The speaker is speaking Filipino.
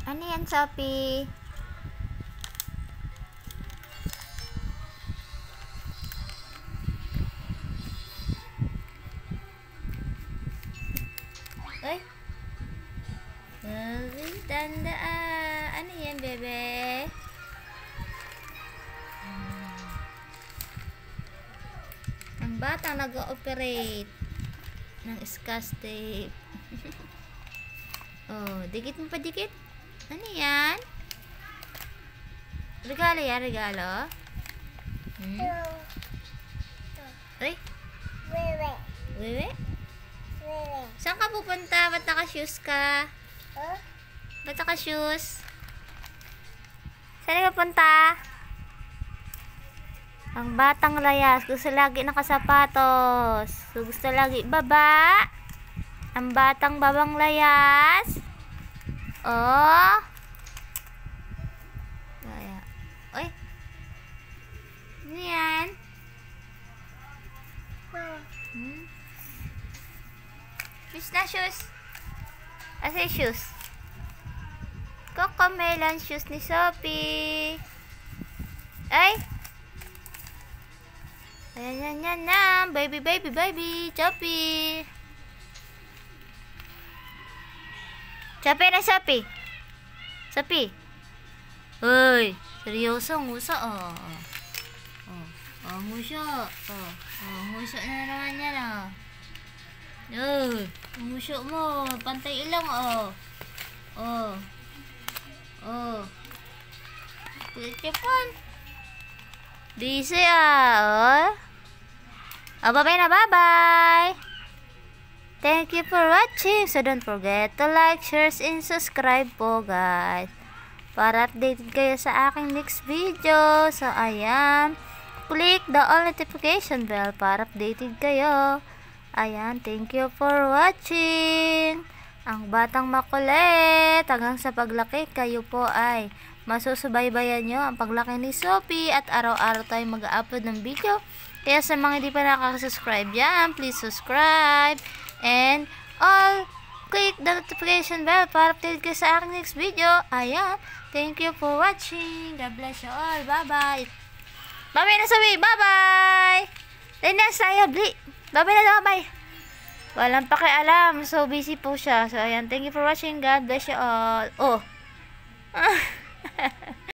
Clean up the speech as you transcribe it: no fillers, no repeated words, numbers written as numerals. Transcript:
Ano yan, Sophie? Uy. Tanda ano yan, bebe? Ang batang nag-ooperate ng scotch tape. Oh, dikit mo pa dikit. Ano yan? Regalo yan, regalo? Uy. Wewe. Wewe? Wewe. Saan ka pupunta? Ba't naka-shoes ka? Ba't naka-shoes? Saan ka punta? Ang batang layas. Gusto lagi nakasapatos. Gusto lagi baba. Ang batang babang layas. Oh. Kaya. Uy. Ano yan? Shoes na shoes. Asa yung shoes? Cocomelon shoes ni Sophie. Ay. Ayan, yan, yan. Baby, baby, baby. Sophie. Sophie na, Sophie. Sophie. Uy. Seryoso, nguso. Oh. Oh, nguso. Oh, nguso na naman yan, oh. Uy. Nguso mo. Pantay ilang, oh. Oh. Oh. Pagkipon. Busy, oh. Oh, bye-bye na, bye-bye. Thank you for watching. So, don't forget to like, share, and subscribe po, guys. Para updated kayo sa aking next video. So, ayan. Click the all notification bell para updated kayo. Ayan. Thank you for watching. Ang batang makulit. Hanggang sa paglaki, kayo po ay masusubaybayan nyo ang paglaki ni Sophie. At araw-araw tayo mag-upload ng video. Kaya sa mga hindi pa nakaka-subscribe yan, please subscribe. And all, click the notification bell para update kayo sa aking next video. Ayan. Thank you for watching. God bless you all. Bye-bye. Bye-bye na, Sophie. Bye-bye. Linas tayo. Bye-bye na, bye. Walang pakialam. So busy po siya. So, ayan. Thank you for watching. God bless you all. Oh.